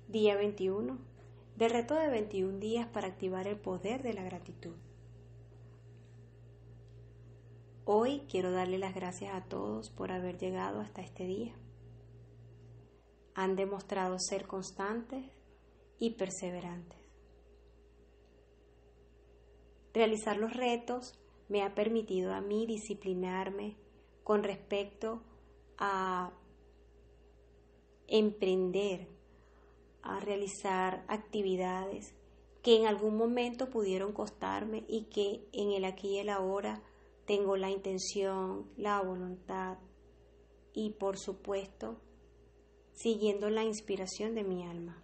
Día 21 del reto de 21 días para activar el poder de la gratitud. Hoy quiero darle las gracias a todos por haber llegado hasta este día. Han demostrado ser constantes y perseverantes. Realizar los retos me ha permitido a mí disciplinarme con respecto a emprender, a realizar actividades que en algún momento pudieron costarme y que en el aquí y el ahora tengo la intención, la voluntad y por supuesto siguiendo la inspiración de mi alma.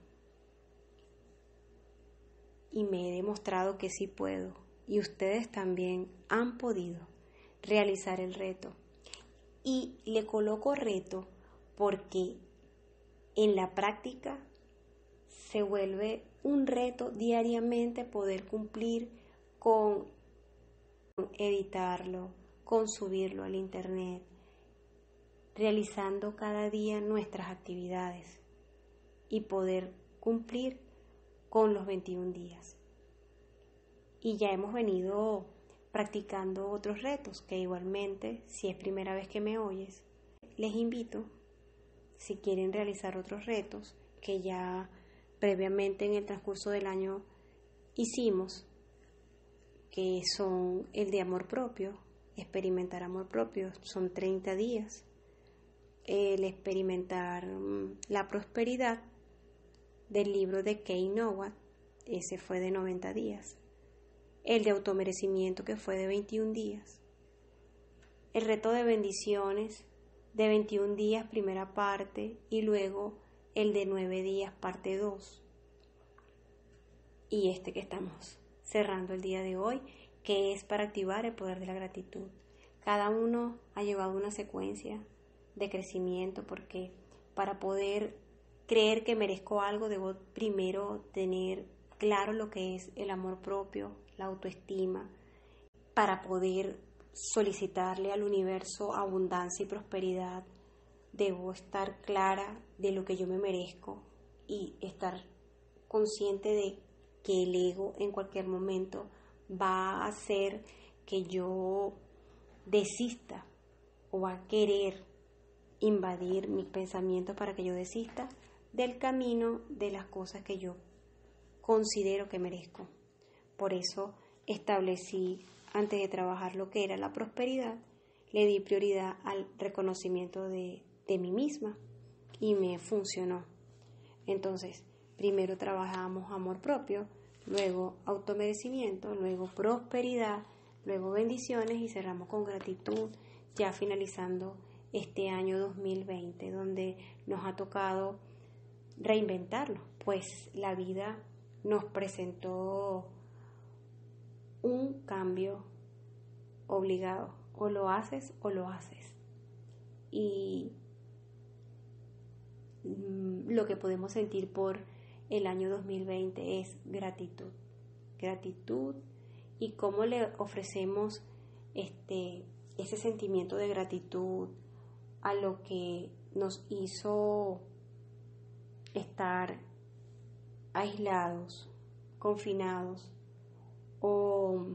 Y me he demostrado que sí puedo y ustedes también han podido realizar el reto. Y le coloco reto porque en la práctica se vuelve un reto diariamente poder cumplir con editarlo, con subirlo al internet, realizando cada día nuestras actividades y poder cumplir con los 21 días. Y ya hemos venido practicando otros retos que igualmente, si es primera vez que me oyes, les invito, si quieren realizar otros retos que ya previamente en el transcurso del año hicimos, que son el de amor propio, experimentar amor propio, son 30 días, el experimentar la prosperidad del libro de Kate Nowak, ese fue de 90 días, el de automerecimiento que fue de 21 días, el reto de bendiciones de 21 días primera parte y luego el de 9 días parte 2 y este que estamos cerrando el día de hoy, que es para activar el poder de la gratitud. Cada uno ha llevado una secuencia de crecimiento porque para poder creer que merezco algo debo primero tener claro lo que es el amor propio, la autoestima, para poder solicitarle al universo abundancia y prosperidad. Debo estar clara de lo que yo me merezco y estar consciente de que el ego en cualquier momento va a hacer que yo desista o va a querer invadir mis pensamientos para que yo desista del camino de las cosas que yo considero que merezco. Por eso establecí, antes de trabajar lo que era la prosperidad, le di prioridad al reconocimiento de mí misma y me funcionó. Entonces, primero trabajamos amor propio, luego automerecimiento, luego prosperidad, luego bendiciones y cerramos con gratitud, ya finalizando este año 2020, donde nos ha tocado reinventarlo, pues la vida nos presentó un cambio obligado, o lo haces o lo haces. Y lo que podemos sentir por el año 2020 es gratitud y cómo le ofrecemos ese sentimiento de gratitud a lo que nos hizo estar aislados, confinados o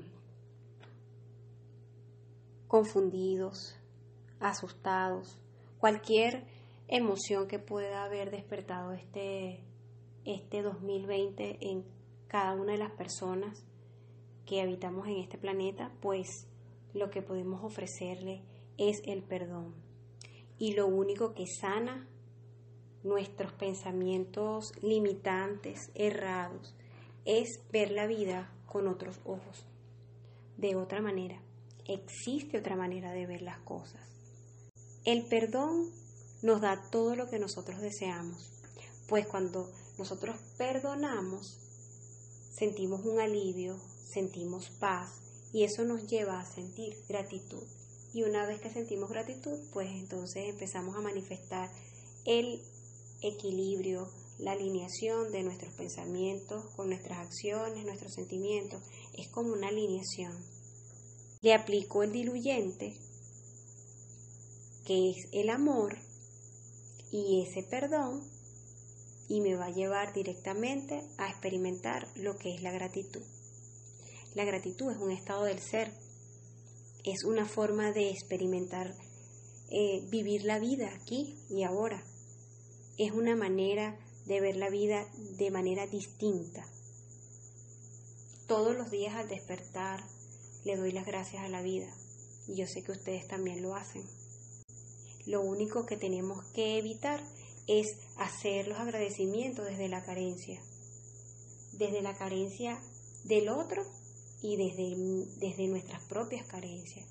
confundidos, asustados, cualquier emoción que pueda haber despertado este 2020 en cada una de las personas que habitamos en este planeta, pues lo que podemos ofrecerle es el perdón. Y lo único que sana nuestros pensamientos limitantes, errados, es ver la vida con otros ojos, de otra manera. Existe otra manera de ver las cosas. El perdón nos da todo lo que nosotros deseamos, pues cuando nosotros perdonamos, sentimos un alivio, sentimos paz y eso nos lleva a sentir gratitud. Y una vez que sentimos gratitud, pues entonces empezamos a manifestar el equilibrio, la alineación de nuestros pensamientos con nuestras acciones, nuestros sentimientos. Es como una alineación. Le aplico el diluyente, que es el amor, y ese perdón y me va a llevar directamente a experimentar lo que es la gratitud. La gratitud es un estado del ser, es una forma de experimentar, vivir la vida aquí y ahora. Es una manera de ver la vida de manera distinta. Todos los días al despertar le doy las gracias a la vida y yo sé que ustedes también lo hacen. Lo único que tenemos que evitar es hacer los agradecimientos desde la carencia del otro y desde nuestras propias carencias.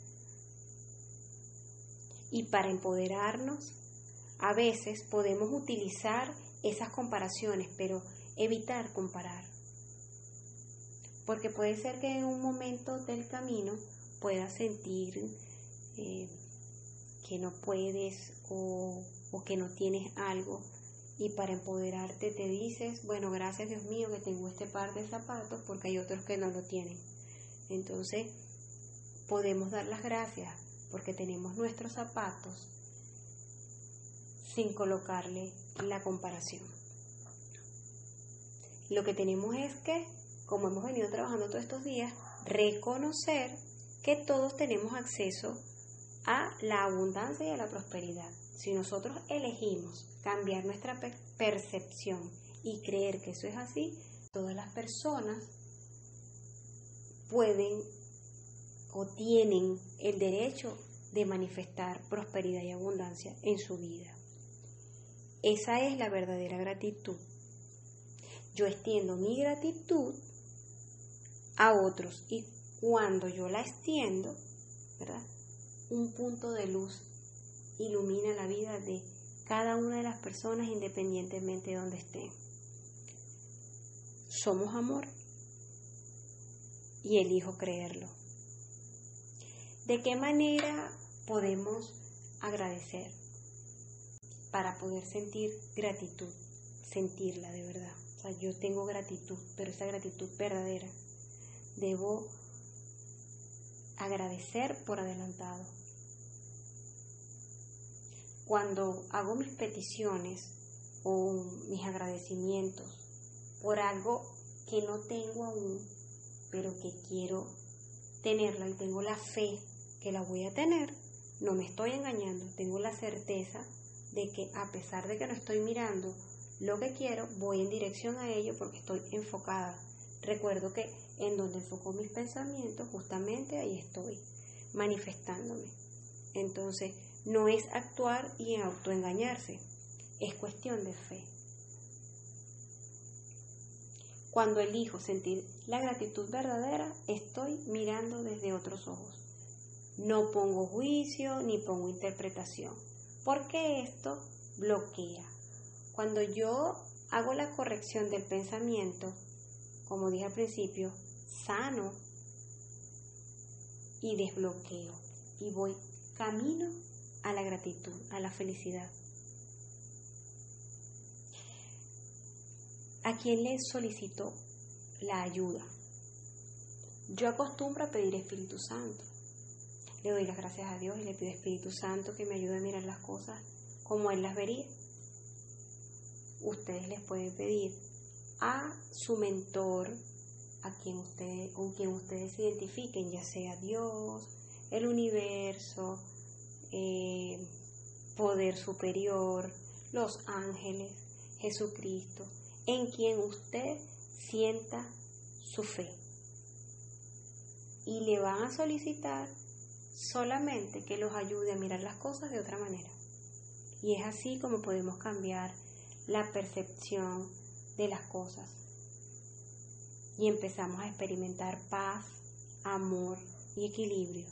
Y para empoderarnos, a veces podemos utilizar esas comparaciones, pero evitar comparar. Porque puede ser que en un momento del camino puedas sentir que no puedes o que no tienes algo, y para empoderarte te dices, bueno, gracias Dios mío que tengo este par de zapatos porque hay otros que no lo tienen. Entonces podemos dar las gracias porque tenemos nuestros zapatos sin colocarle la comparación. Lo que tenemos es que, como hemos venido trabajando todos estos días, reconocer que todos tenemos acceso a la abundancia y a la prosperidad. Si nosotros elegimos cambiar nuestra percepción y creer que eso es así, todas las personas pueden o tienen el derecho de manifestar prosperidad y abundancia en su vida. Esa es la verdadera gratitud. Yo extiendo mi gratitud a otros y cuando yo la extiendo, ¿verdad?, un punto de luz ilumina la vida de cada una de las personas independientemente de donde estén. Somos amor y elijo creerlo. ¿De qué manera podemos agradecer? Para poder sentir gratitud, sentirla de verdad. O sea, yo tengo gratitud, pero esa gratitud verdadera. Debo agradecer por adelantado. Cuando hago mis peticiones o mis agradecimientos por algo que no tengo aún, pero que quiero tenerla y tengo la fe que la voy a tener, no me estoy engañando, tengo la certeza de que a pesar de que no estoy mirando lo que quiero, voy en dirección a ello porque estoy enfocada. Recuerdo que en donde enfoco mis pensamientos, justamente ahí estoy manifestándome. Entonces, no es actuar y autoengañarse, es cuestión de fe. Cuando elijo sentir la gratitud verdadera, estoy mirando desde otros ojos. No pongo juicio ni pongo interpretación, porque esto bloquea. Cuando yo hago la corrección del pensamiento, como dije al principio, sano y desbloqueo y voy camino a la gratitud, a la felicidad. ¿A quién le solicito la ayuda? Yo acostumbro a pedir Espíritu Santo. Le doy las gracias a Dios y le pido Espíritu Santo que me ayude a mirar las cosas como Él las vería. Ustedes les pueden pedir a su mentor, con quien ustedes se identifiquen, ya sea Dios, el universo, poder superior, los ángeles, Jesucristo, en quien usted sienta su fe. Y le van a solicitar solamente que los ayude a mirar las cosas de otra manera. Y es así como podemos cambiar la percepción de las cosas. Y empezamos a experimentar paz, amor y equilibrio.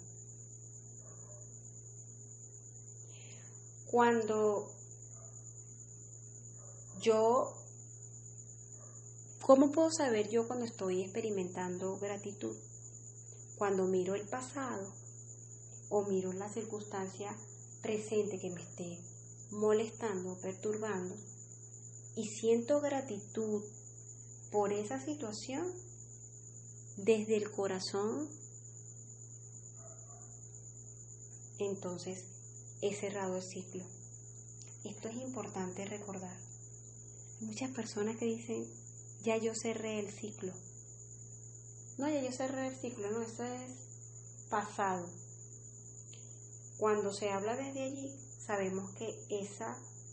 ¿Cómo puedo saber yo cuando estoy experimentando gratitud? Cuando miro el pasado o miro la circunstancia presente que me esté molestando, perturbando, y siento gratitud por esa situación desde el corazón, entonces he cerrado el ciclo. Esto es importante recordar. Muchas personas que dicen, ya yo cerré el ciclo. No, ya yo cerré el ciclo, no, eso es pasado. Cuando se habla desde allí, sabemos que esa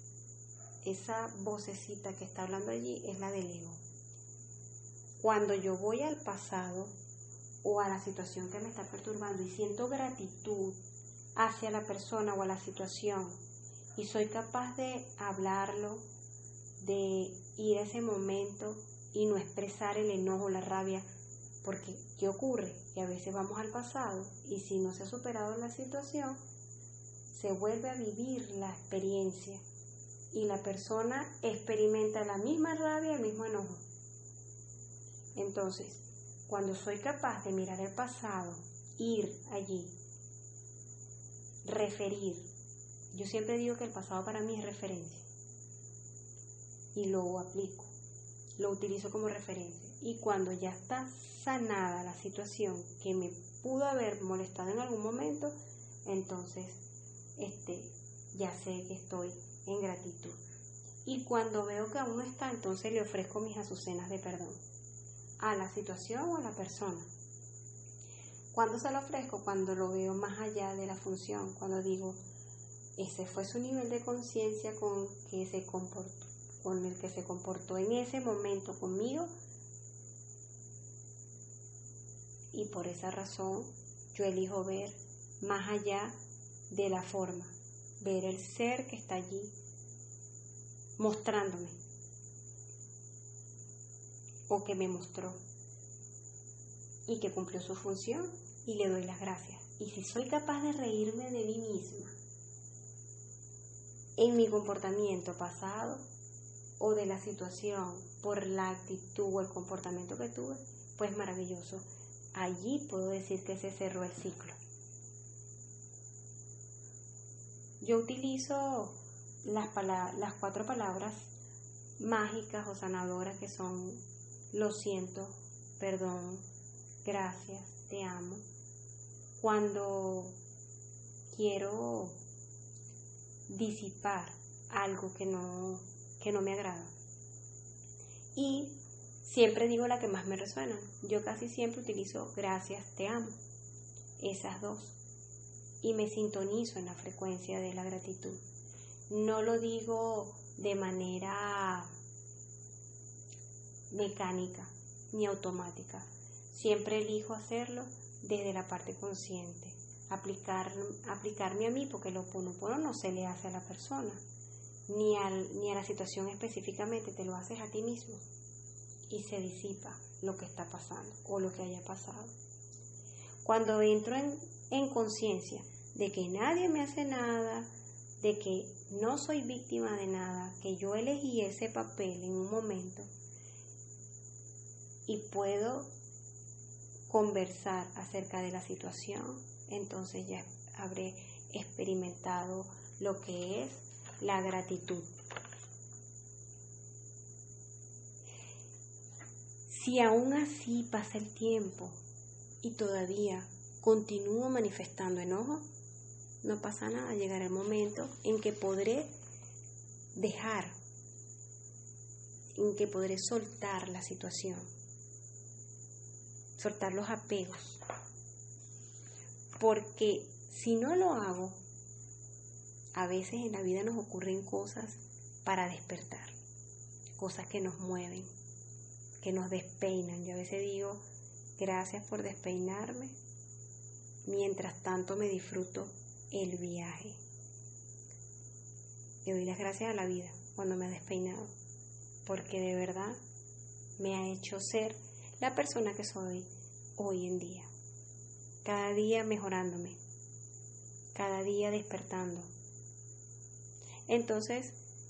vocecita que está hablando allí es la del ego. Cuando yo voy al pasado o a la situación que me está perturbando y siento gratitud hacia la persona o a la situación y soy capaz de hablarlo, de ir a ese momento y no expresar el enojo, la rabia, porque ¿qué ocurre? Que a veces vamos al pasado y si no se ha superado la situación, se vuelve a vivir la experiencia y la persona experimenta la misma rabia, el mismo enojo. Entonces, cuando soy capaz de mirar el pasado, ir allí, referir, yo siempre digo que el pasado para mí es referencia y lo aplico, lo utilizo como referencia. Y cuando ya está sanada la situación que me pudo haber molestado en algún momento, entonces ya sé que estoy en gratitud. Y cuando veo que aún no está, entonces le ofrezco mis azucenas de perdón a la situación o a la persona. ¿Cuándo se lo ofrezco? Cuando lo veo más allá de la función, cuando digo, ese fue su nivel de conciencia con el que se comportó en ese momento conmigo, y por esa razón yo elijo ver más allá de la forma, ver el ser que está allí mostrándome o que me mostró y que cumplió su función, y le doy las gracias. Y si soy capaz de reírme de mí misma en mi comportamiento pasado o de la situación por la actitud o el comportamiento que tuve, pues maravilloso. Allí puedo decir que se cerró el ciclo. Yo utilizo las 4 palabras mágicas o sanadoras que son lo siento, perdón, gracias, te amo, cuando quiero disipar algo que no me agrada. Y siempre digo la que más me resuena. Yo casi siempre utilizo gracias, te amo, esas 2, y me sintonizo en la frecuencia de la gratitud. No lo digo de manera mecánica ni automática. Siempre elijo hacerlo desde la parte consciente, aplicarme a mí, porque el Ho'oponopono no se le hace a la persona, ni a la situación específicamente, te lo haces a ti mismo y se disipa lo que está pasando o lo que haya pasado. Cuando entro en conciencia de que nadie me hace nada, de que no soy víctima de nada, que yo elegí ese papel en un momento y puedo conversar acerca de la situación, entonces ya habré experimentado lo que es la gratitud. Si aún así pasa el tiempo y todavía continúo manifestando enojo, no pasa nada, llegará el momento en que podré dejar, en que podré soltar la situación, soltar los apegos, porque si no lo hago, a veces en la vida nos ocurren cosas para despertar, cosas que nos mueven, que nos despeinan. Yo a veces digo, gracias por despeinarme, mientras tanto me disfruto el viaje. Le doy las gracias a la vida cuando me ha despeinado, porque de verdad me ha hecho ser la persona que soy hoy en día, cada día mejorándome, cada día despertando. Entonces,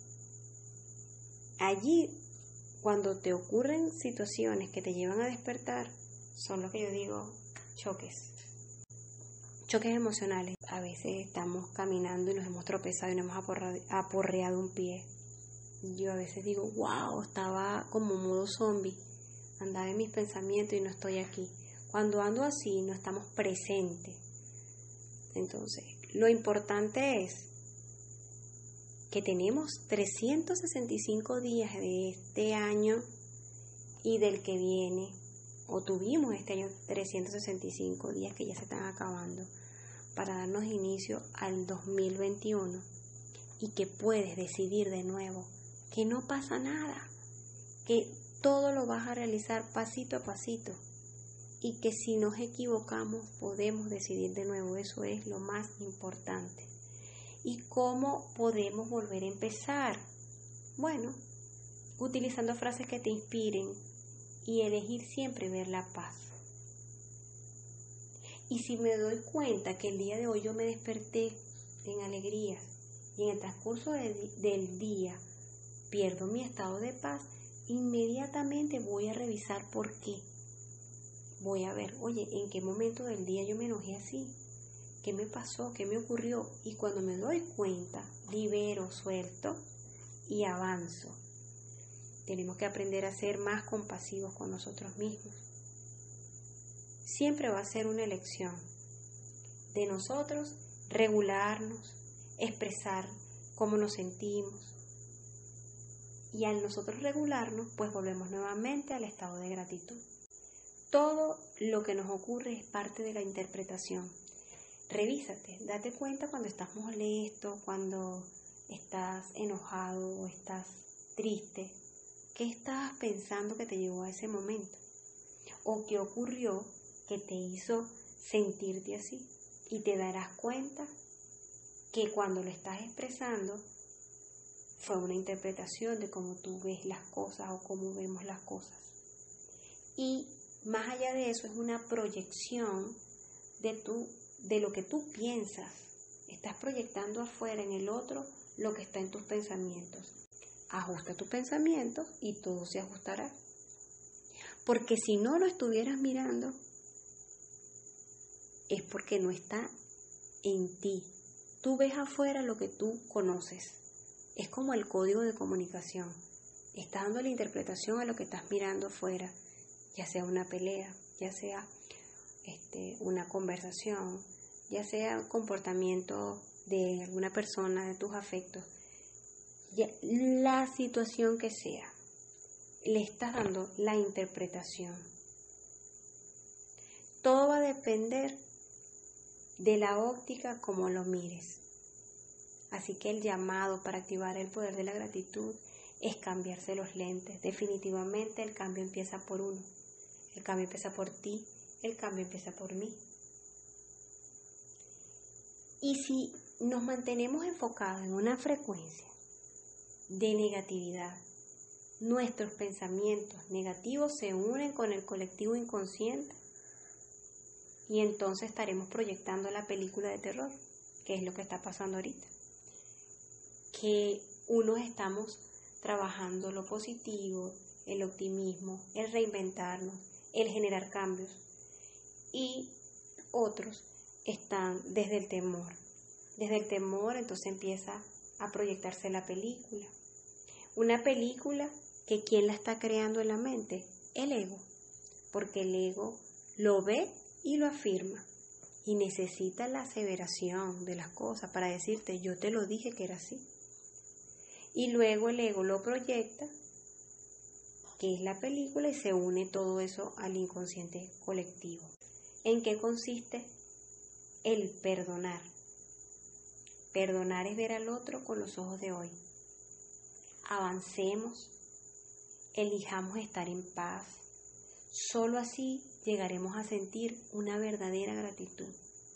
allí, cuando te ocurren situaciones que te llevan a despertar, son lo que yo digo, choques emocionales. A veces estamos caminando y nos hemos tropezado y nos hemos aporreado un pie. Yo a veces digo, wow, estaba como modo zombie, andaba en mis pensamientos y no estoy aquí. Cuando ando así, no estamos presentes. Entonces, lo importante es que tenemos 365 días de este año y del que viene, o tuvimos este año 365 días que ya se están acabando, para darnos inicio al 2021, y que puedes decidir de nuevo que no pasa nada, que todo lo vas a realizar pasito a pasito, y que si nos equivocamos podemos decidir de nuevo. Eso es lo más importante. ¿Y cómo podemos volver a empezar? Bueno, utilizando frases que te inspiren y elegir siempre ver la paz. Y si me doy cuenta que el día de hoy yo me desperté en alegría y en el transcurso del día pierdo mi estado de paz, inmediatamente voy a revisar por qué. Voy a ver, oye, ¿en qué momento del día yo me enojé así? ¿Qué me pasó? ¿Qué me ocurrió? Y cuando me doy cuenta, libero, suelto y avanzo. Tenemos que aprender a ser más compasivos con nosotros mismos. Siempre va a ser una elección de nosotros regularnos, expresar cómo nos sentimos. Y al nosotros regularnos, pues volvemos nuevamente al estado de gratitud. Todo lo que nos ocurre es parte de la interpretación. Revísate, date cuenta cuando estás molesto, cuando estás enojado o estás triste. ¿Qué estabas pensando que te llevó a ese momento? ¿O qué ocurrió que te hizo sentirte así? Y te darás cuenta que cuando lo estás expresando fue una interpretación de cómo tú ves las cosas o cómo vemos las cosas. Y más allá de eso, es una proyección de lo que tú piensas. Estás proyectando afuera en el otro lo que está en tus pensamientos. Ajusta tus pensamientos y todo se ajustará. Porque si no lo estuvieras mirando, es porque no está en ti. Tú ves afuera lo que tú conoces. Es como el código de comunicación. Estás dando la interpretación a lo que estás mirando afuera, ya sea una pelea, ya sea una conversación, ya sea un comportamiento de alguna persona, de tus afectos, la situación que sea, le estás dando la interpretación. Todo va a depender de la óptica como lo mires. Así que el llamado para activar el poder de la gratitud es cambiarse los lentes. Definitivamente el cambio empieza por uno. El cambio empieza por ti, el cambio empieza por mí. Y si nos mantenemos enfocados en una frecuencia de negatividad, nuestros pensamientos negativos se unen con el colectivo inconsciente y entonces estaremos proyectando la película de terror, que es lo que está pasando ahorita. Que unos estamos trabajando lo positivo, el optimismo, el reinventarnos, el generar cambios, y otros están desde el temor. Desde el temor entonces empieza a proyectarse la película. Una película que ¿quién la está creando en la mente? El ego, porque el ego lo ve y lo afirma y necesita la aseveración de las cosas para decirte yo te lo dije que era así. Y luego el ego lo proyecta, que es la película, y se une todo eso al inconsciente colectivo. ¿En qué consiste el perdonar? Perdonar es ver al otro con los ojos de hoy. Avancemos, elijamos estar en paz. Solo así llegaremos a sentir una verdadera gratitud.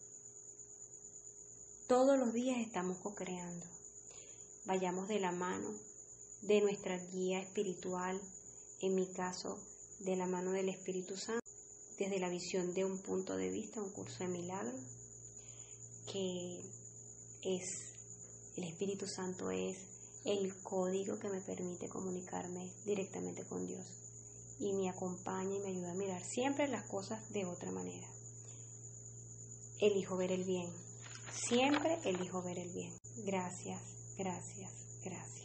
Todos los días estamos co-creando. Vayamos de la mano de nuestra guía espiritual, en mi caso, de la mano del Espíritu Santo, desde la visión de un punto de vista, un curso de milagros, que es, el Espíritu Santo es el código que me permite comunicarme directamente con Dios y me acompaña y me ayuda a mirar siempre las cosas de otra manera. Elijo ver el bien, siempre elijo ver el bien. Gracias, gracias, gracias.